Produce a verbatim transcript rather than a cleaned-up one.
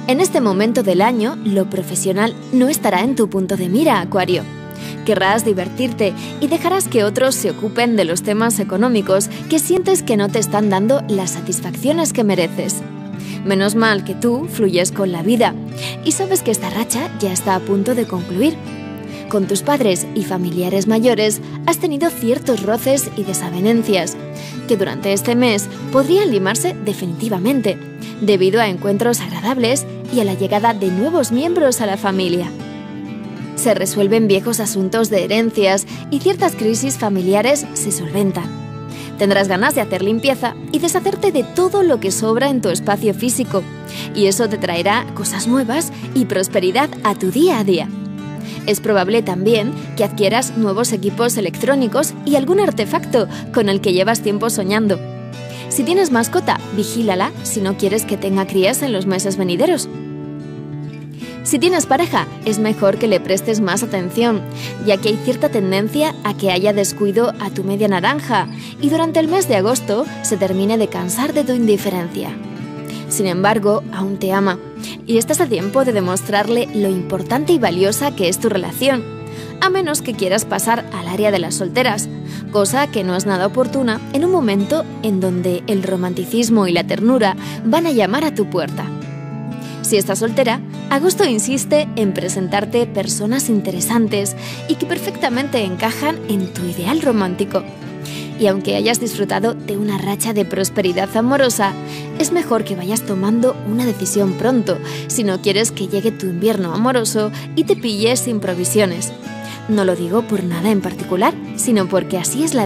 En este momento del año, lo profesional no estará en tu punto de mira, Acuario. Querrás divertirte y dejarás que otros se ocupen de los temas económicos que sientes que no te están dando las satisfacciones que mereces. Menos mal que tú fluyes con la vida y sabes que esta racha ya está a punto de concluir. Con tus padres y familiares mayores has tenido ciertos roces y desavenencias que durante este mes podrían limarse definitivamente debido a encuentros agradables y a la llegada de nuevos miembros a la familia. Se resuelven viejos asuntos de herencias y ciertas crisis familiares se solventan. Tendrás ganas de hacer limpieza y deshacerte de todo lo que sobra en tu espacio físico, y eso te traerá cosas nuevas y prosperidad a tu día a día. Es probable también que adquieras nuevos equipos electrónicos y algún artefacto con el que llevas tiempo soñando. Si tienes mascota, vigílala si no quieres que tenga crías en los meses venideros. Si tienes pareja, es mejor que le prestes más atención, ya que hay cierta tendencia a que haya descuido a tu media naranja y durante el mes de agosto se termine de cansar de tu indiferencia. Sin embargo, aún te ama y estás a tiempo de demostrarle lo importante y valiosa que es tu relación, a menos que quieras pasar al área de las solteras, cosa que no es nada oportuna en un momento en donde el romanticismo y la ternura van a llamar a tu puerta. Si estás soltera, agosto insiste en presentarte personas interesantes y que perfectamente encajan en tu ideal romántico. Y aunque hayas disfrutado de una racha de prosperidad amorosa, es mejor que vayas tomando una decisión pronto si no quieres que llegue tu invierno amoroso y te pilles sin provisiones. No lo digo por nada en particular, sino porque así es la